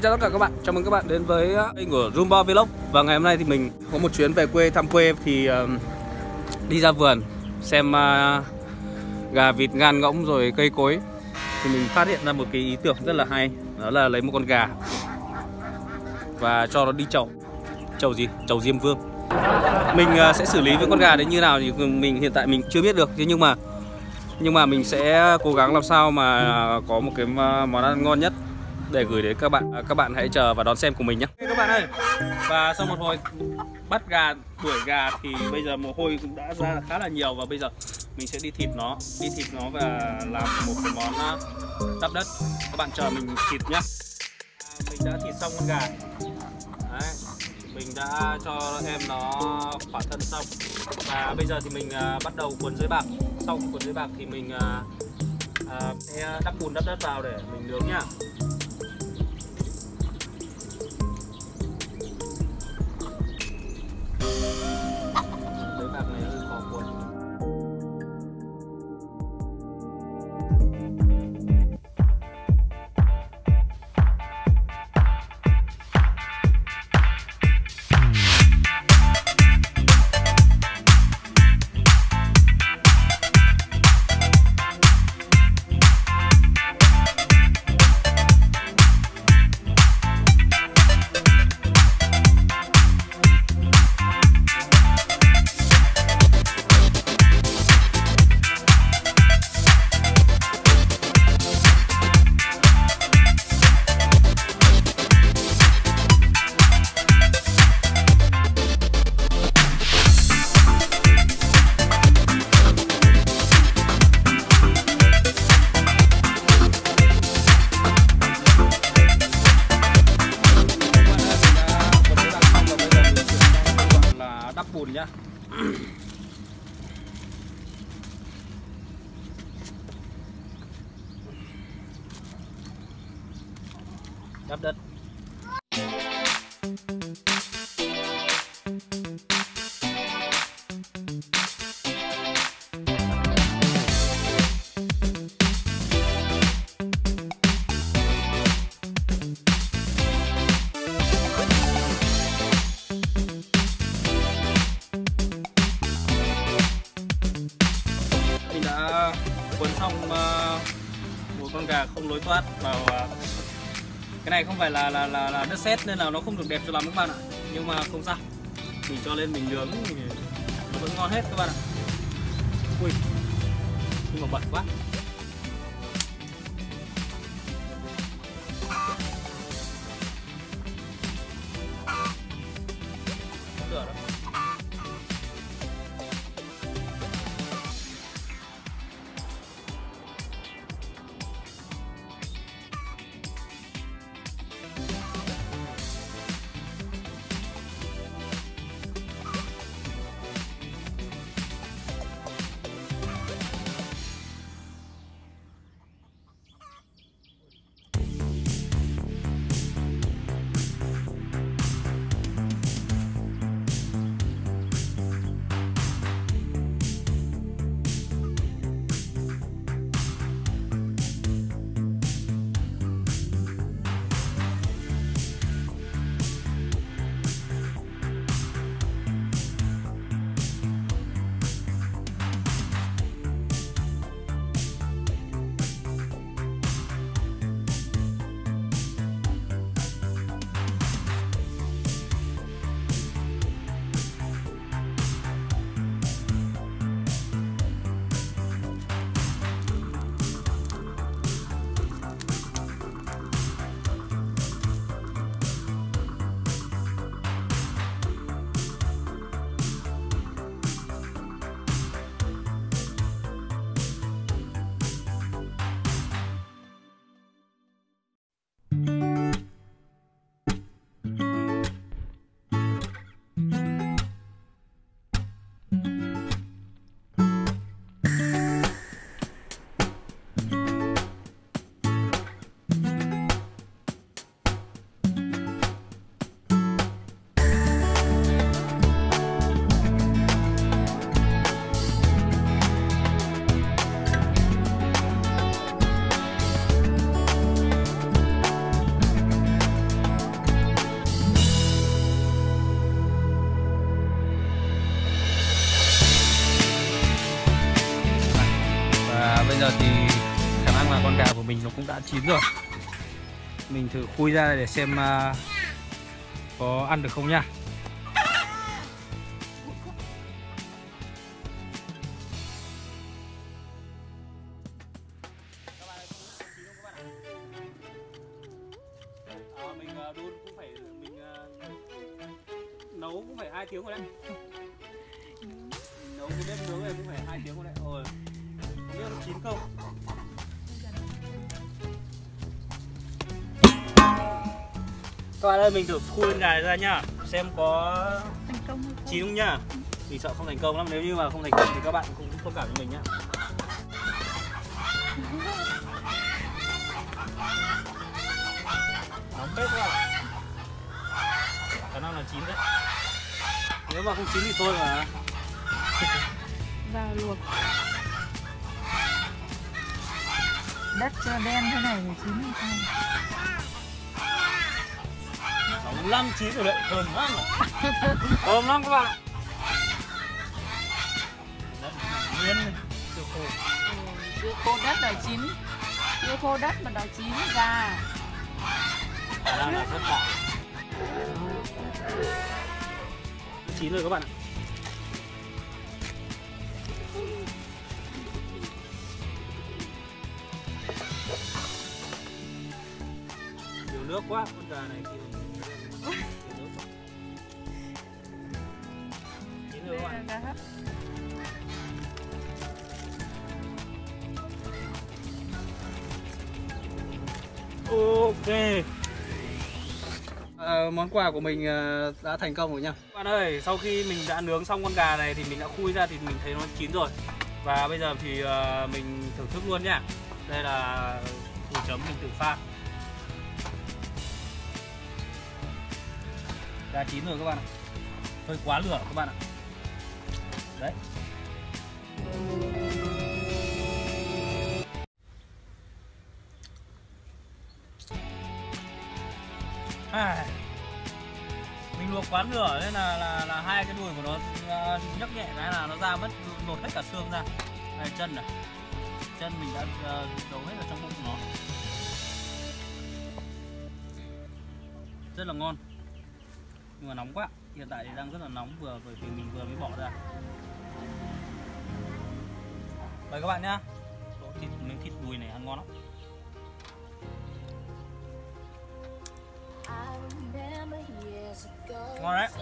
Xin chào tất cả các bạn, chào mừng các bạn đến với kênh của Rumbo Vlog. Và ngày hôm nay thì mình có một chuyến về quê, thăm quê thì đi ra vườn xem gà vịt ngan ngỗng rồi cây cối. Thì mình phát hiện ra một cái ý tưởng rất là hay, đó là lấy một con gà và cho nó đi chầu. Chầu gì? Chầu Diêm Vương. Mình sẽ xử lý với con gà đấy như nào thì mình hiện tại mình chưa biết được. Thế nhưng mà mình sẽ cố gắng làm sao mà có một cái món ăn ngon nhất để gửi đến các bạn. Các bạn hãy chờ và đón xem cùng mình nhé các bạn ơi. Và sau một hồi bắt gà, đuổi gà thì bây giờ mồ hôi cũng đã ra khá là nhiều. Và bây giờ mình sẽ đi thịt nó và làm một cái món đắp đất. Các bạn chờ mình thịt nhé. Mình đã thịt xong con gà đấy. Mình đã cho em nó khỏa thân xong. Và bây giờ thì mình bắt đầu cuốn giấy bạc. Sau cuốn giấy bạc thì mình sẽ đắp bùn đắp đất vào để mình nướng nhá. Giấy bạc này hơi khó cuốn. Đắp bùn nhá. Đắp đất. Mình đã cuốn xong một con gà không lối thoát vào. Cái này không phải là đất sét nên là nó không được đẹp cho lắm các bạn ạ. Nhưng mà không sao, mình cho lên mình nướng thì nó vẫn ngon hết các bạn ạ. Ui, nhưng mà bẩn quá. Lửa đó. giờ thì khả năng là con gà của mình nó cũng đã chín rồi. Mình thử khui ra để xem có ăn được không nha. Mình đun cũng phải nấu cũng phải 2 tiếng rồi đấy. Nấu cái bếp nướng này cũng phải 2 tiếng rồi đấy. Rồi không biết nó chín không. Các bạn ơi, mình thử khui con gà này ra nhá, xem có thành công hay không? chín không nhá. Mình sợ không thành công lắm, nếu như mà không thành công thì các bạn cũng thông cảm cho mình nhá. Nóng bếp các bạn. Khả năng là chín đấy. Nếu mà không chín thì thôi mà. Và luộc. Đất đen thế này thì chín hay không? Nóng lắm, chín rồi đấy, thơm lắm. Thơm lắm các bạn. Đất nguyên này, chưa khô. Chưa khô đất là chín. Chưa khô đất mà đã chín gà. Khả năng là rất lạ. Chín rồi các bạn ạ. Nhiều nước quá, con gà này thì chín rồi các bạn. Ok. Món quà của mình đã thành công rồi nha. Các bạn ơi, sau khi mình đã nướng xong con gà này thì mình đã khui ra thì mình thấy nó chín rồi. Và bây giờ thì mình thưởng thức luôn nha. Đây là củ chấm mình tự pha. Gà chín rồi các bạn ạ. Hơi quá lửa các bạn ạ. Đấy. Mình luộc quá lửa nên là hai cái đùi của nó nhấc nhẹ cái là nó ra mất, lột hết cả xương ra. Đây, chân này, chân mình đã giấu hết ở trong bụng của nó. Rất là ngon, nhưng mà nóng quá. Hiện tại thì đang rất là nóng, bởi vì mình vừa mới bỏ ra. Mời các bạn nhá. Miếng thịt đùi này ăn ngon lắm. Ngon đấy.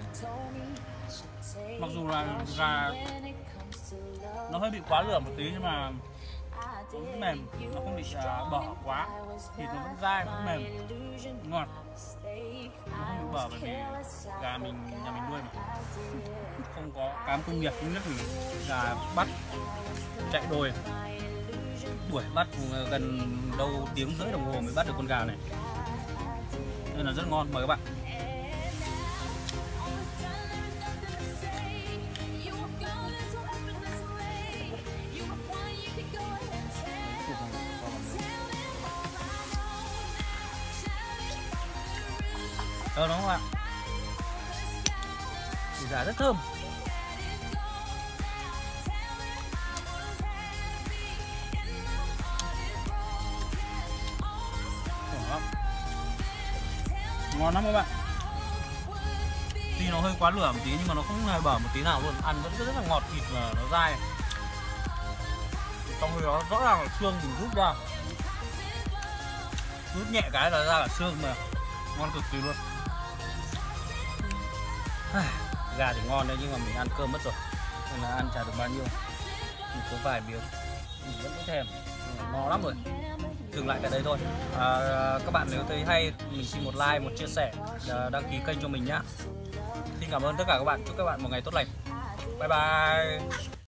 Mặc dù là gà nó hơi bị quá lửa một tí nhưng mà nó cũng mềm, nó không bị bở quá, thịt nó vẫn dai, vẫn mềm, ngon. Nó không bị bở bởi vì gà nhà mình nuôi mà không có cám công nghiệp như nước mình. Gà bắt chạy đồi, đuổi bắt gần đâu tiếng rưỡi đồng hồ mới bắt được con gà này, nên là rất ngon. Mời các bạn. Đúng không ạ? Thịt gà rất thơm. Ngon lắm các bạn. Tuy nó hơi quá lửa một tí nhưng mà nó không hề bở một tí nào luôn. Ăn vẫn rất là ngọt, thịt và nó dai. Trong khi đó rõ ràng là xương mình rút ra, rút nhẹ cái là ra cả xương mà. Ngon cực kỳ luôn. Gà thì ngon đấy nhưng mà mình ăn cơm mất rồi nên là ăn chả được bao nhiêu. Mình có vài miếng mình vẫn có thèm, no lắm rồi. Dừng lại tại đây thôi. Các bạn nếu thấy hay mình xin một like, một chia sẻ, đăng ký kênh cho mình nhá. Xin cảm ơn tất cả các bạn, chúc các bạn một ngày tốt lành. Bye bye.